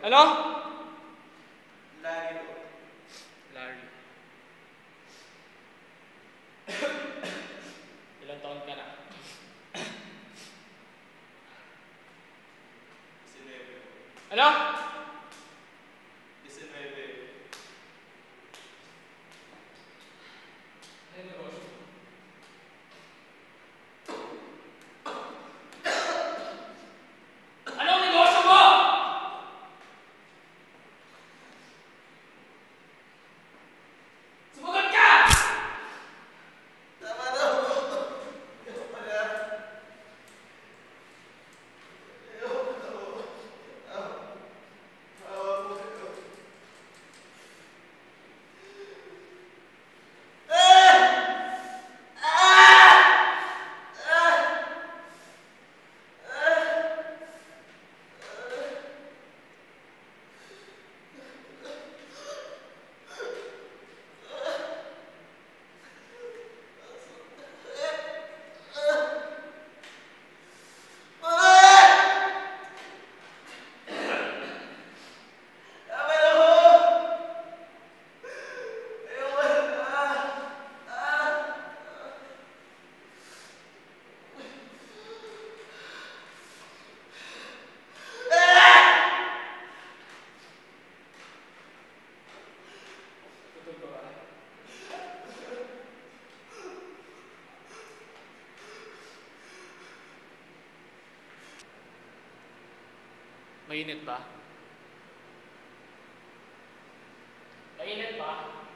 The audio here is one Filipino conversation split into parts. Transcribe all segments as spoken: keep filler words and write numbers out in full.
Ano? Larry. Larry. Ilang taon ka na? Diecinueve. Ano? Diecinueve. Ano yung negosyo? Anong negosyo mo? Sumagot ka! Tama daw. Ikaw pala. Ikaw pala. Ah. Awa mo ikaw. Ah! Ah! Ah! Tutol ka ba? Mainit ba? Mainit ba?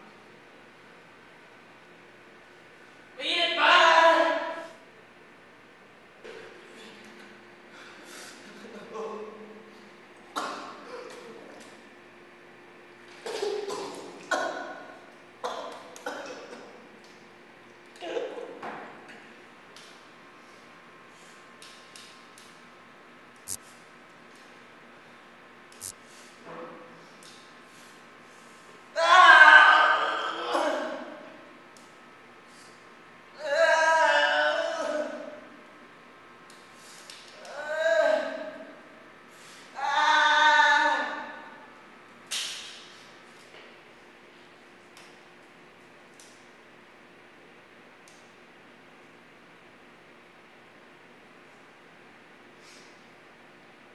Mainit ba?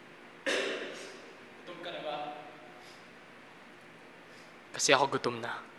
Gutom ka na ba? Kasi ako gutom na.